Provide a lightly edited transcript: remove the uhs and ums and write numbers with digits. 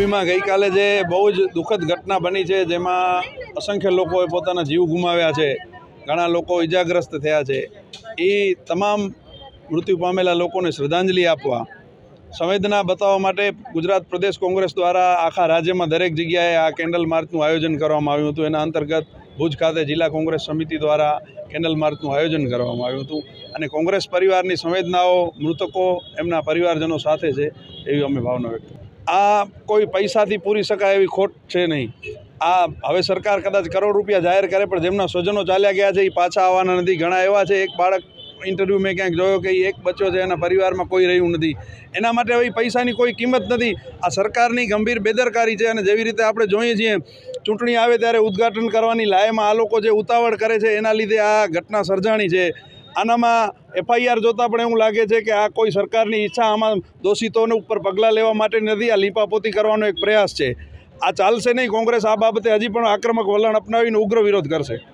મોરબીમાં ગઈકાલે જે બહુ જ દુઃખદ ઘટના બની છે, જેમાં અસંખ્ય લોકોએ પોતાના જીવ ગુમાવ્યા છે, ઘણા લોકો ઇજાગ્રસ્ત થયા છે, એ તમામ મૃત્યુ પામેલા લોકોને શ્રદ્ધાંજલિ આપવા સંવેદના બતાવવા માટે ગુજરાત પ્રદેશ કોંગ્રેસ દ્વારા આખા રાજ્યમાં દરેક જગ્યાએ આ કેન્ડલ માર્ચનું આયોજન કરવામાં આવ્યું હતું। એના અંતર્ગત ભુજ ખાતે જિલ્લા કોંગ્રેસ સમિતિ દ્વારા કેન્ડલ માર્ચનું આયોજન કરવામાં આવ્યું હતું અને કોંગ્રેસ પરિવારની સંવેદનાઓ મૃતકો એમના પરિવારજનો સાથે છે એવી અમે ભાવના વ્યક્ત કરી। આ કોઈ પૈસાથી પૂરી શકાય એવી ખોટ છે નહીં। આ હવે સરકાર કદાચ કરોડ રૂપિયા જાહેર કરે, પણ જેમના સ્વજનો ચાલ્યા ગયા છે એ પાછા આવવાના નથી। ઘણા એવા છે, એક બાળક ઇન્ટરવ્યૂ મેં ક્યાંક જોયો કે એક બચ્ચો છે, એના પરિવારમાં કોઈ રહ્યું નથી। એના માટે હવે પૈસાની કોઈ કિંમત નથી। આ સરકારની ગંભીર બેદરકારી છે અને જેવી રીતે આપણે જોઈએ છીએ ચૂંટણી આવે ત્યારે ઉદ્ઘાટન કરવાની લાયમાં આ લોકો જે ઉતાવળ કરે છે એના લીધે આ ઘટના સર્જાણી છે। આનામાં FIR જોતાં પણ એવું લાગે છે કે આ કોઈ સરકારની ઈચ્છા આમાં દોષિતોને ઉપર પગલાં લેવા માટે નથી, આ લીપાપોતી કરવાનો એક પ્રયાસ છે। આ ચાલશે નહીં। કોંગ્રેસ આ બાબતે હજી પણ આક્રમક વલણ અપનાવીને ઉગ્ર વિરોધ કરશે।